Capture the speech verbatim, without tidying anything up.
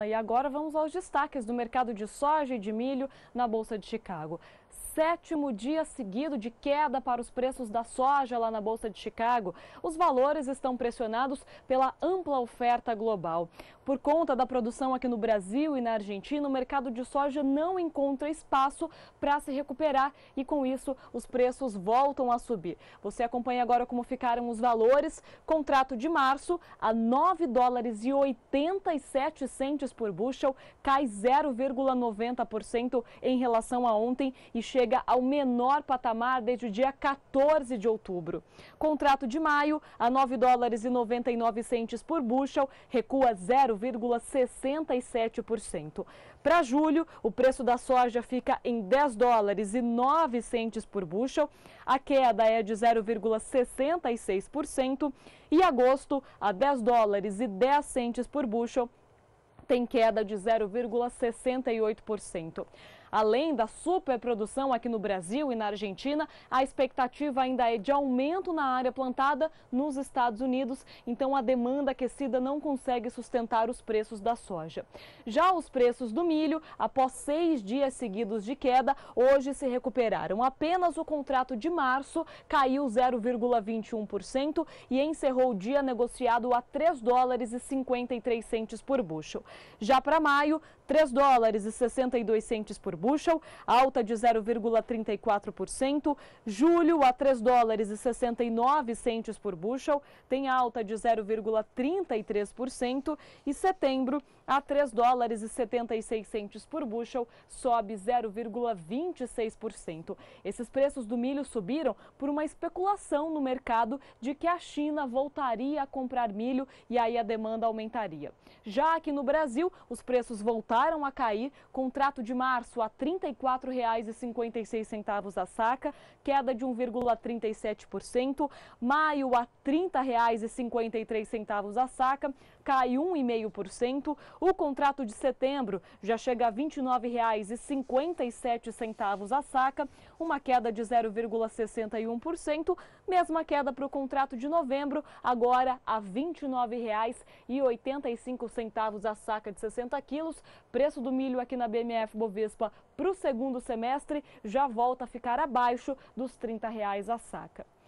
E agora vamos aos destaques do mercado de soja e de milho na Bolsa de Chicago. Sétimo dia seguido de queda para os preços da soja lá na Bolsa de Chicago. Os valores estão pressionados pela ampla oferta global. Por conta da produção aqui no Brasil e na Argentina, o mercado de soja não encontra espaço para se recuperar e, com isso, os preços voltam a subir. Você acompanha agora como ficaram os valores. Contrato de março a nove dólares e oitenta e sete centavos por bushel, cai zero vírgula noventa por cento em relação a ontem e chega chega ao menor patamar desde o dia quatorze de outubro. Contrato de maio a nove dólares e noventa e nove centavos por bushel, recua zero vírgula sessenta e sete por cento. Para julho, o preço da soja fica em dez dólares e nove centavos por bushel, a queda é de zero vírgula sessenta e seis por cento e agosto a dez dólares e dez centavos por bushel, tem queda de zero vírgula sessenta e oito por cento. Além da superprodução aqui no Brasil e na Argentina, a expectativa ainda é de aumento na área plantada nos Estados Unidos, então a demanda aquecida não consegue sustentar os preços da soja. Já os preços do milho, após seis dias seguidos de queda, hoje se recuperaram. Apenas o contrato de março caiu zero vírgula vinte e um por cento e encerrou o dia negociado a três dólares e cinquenta e três centavos por bushel. Já para maio, três dólares e sessenta e dois centavos por bushel, alta de zero vírgula trinta e quatro por cento. Julho a três dólares e sessenta e nove centavos por bushel, tem alta de zero vírgula trinta e três por cento. E setembro a três dólares e setenta e seis centavos por bushel, sobe zero vírgula vinte e seis por cento. Esses preços do milho subiram por uma especulação no mercado de que a China voltaria a comprar milho e aí a demanda aumentaria. Já aqui no Brasil, os preços voltaram a cair, contrato de março a trinta e quatro reais e cinquenta e seis centavos a saca, queda de um vírgula trinta e sete por cento. Maio a trinta reais e cinquenta e três centavos a saca, cai um vírgula cinco por cento. O contrato de setembro já chega a vinte e nove reais e cinquenta e sete centavos a saca, uma queda de zero vírgula sessenta e um por cento. Mesma queda para o contrato de novembro, agora a vinte e nove reais e oitenta e cinco centavos a saca de sessenta quilos. Preço do milho aqui na B M F Bovespa para o segundo semestre já volta a ficar abaixo dos trinta reais a saca.